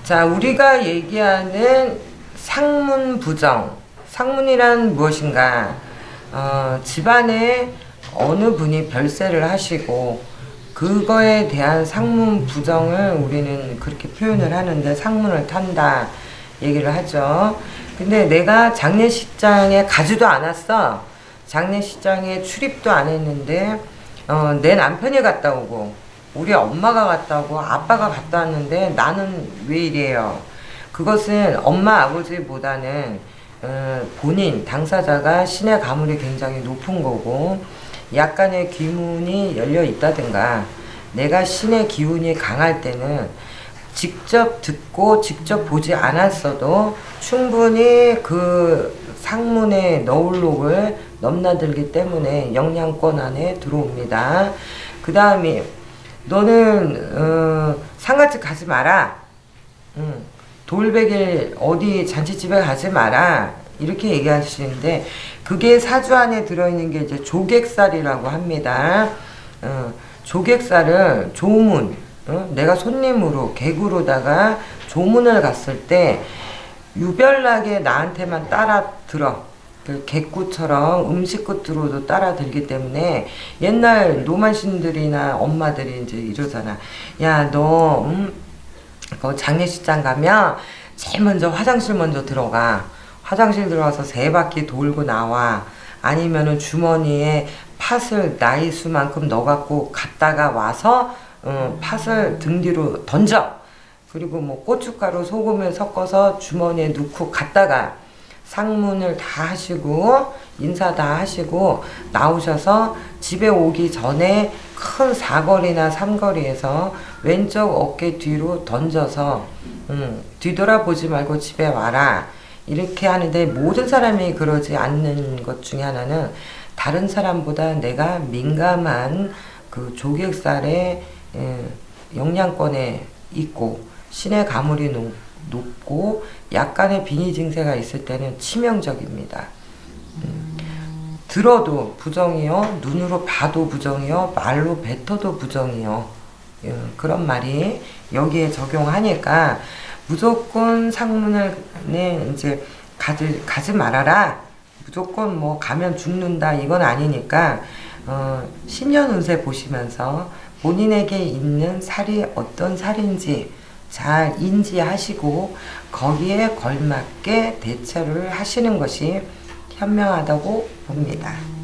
자, 우리가 얘기하는 상문 부정. 상문이란 무엇인가? 집안에 어느 분이 별세를 하시고 그거에 대한 상문 부정을 우리는 그렇게 표현을 하는데 상문을 탄다 얘기를 하죠. 근데 내가 장례식장에 가지도 않았어. 장례식장에 출입도 안 했는데 내 남편이 갔다 오고 우리 엄마가 갔다 오고 아빠가 갔다 왔는데 나는 왜 이래요? 그것은 엄마 아버지보다는 본인 당사자가 신의 가물이 굉장히 높은 거고 약간의 귀문이 열려 있다든가 내가 신의 기운이 강할 때는 직접 듣고 직접 보지 않았어도 충분히 그 상문의 너울록을 넘나들기 때문에 영향권 안에 들어옵니다. 그 다음에 너는 상가집 가지 마라. 돌베길 어디 잔치집에 가지 마라. 이렇게 얘기하시는데 그게 사주 안에 들어있는 게 이제 조객살이라고 합니다. 조객살을 조문, 내가 손님으로 객으로다가 조문을 갔을 때 유별나게 나한테만 따라 들어. 그 객구처럼 음식끝으로도 따라 들기 때문에 옛날 노만신들이나 엄마들이 이제 이러잖아. 야, 너 그 장례식장 가면 제일 먼저 화장실 먼저 들어가. 화장실 들어가서 3바퀴 돌고 나와. 아니면은 주머니에 팥을 나이 수만큼 넣어갖고 갔다가 와서 팥을 등 뒤로 던져. 그리고 뭐 고춧가루 소금을 섞어서 주머니에 넣고 갔다가 상문을 다 하시고 인사 다 하시고 나오셔서 집에 오기 전에 큰 사거리나 삼거리에서 왼쪽 어깨 뒤로 던져서 뒤돌아보지 말고 집에 와라. 이렇게 하는데 모든 사람이 그러지 않는 것 중에 하나는 다른 사람보다 내가 민감한 그 조객살의 영향권에 있고 신의 가물이 높고 약간의 비니 증세가 있을 때는 치명적입니다. 들어도 부정이요, 눈으로 봐도 부정이요, 말로 뱉어도 부정이요. 그런 말이 여기에 적용하니까 무조건 상문을 이제 가지 말아라. 무조건 뭐 가면 죽는다 이건 아니니까 신년 운세 보시면서 본인에게 있는 살이 어떤 살인지 잘 인지하시고 거기에 걸맞게 대처를 하시는 것이 현명하다고 봅니다.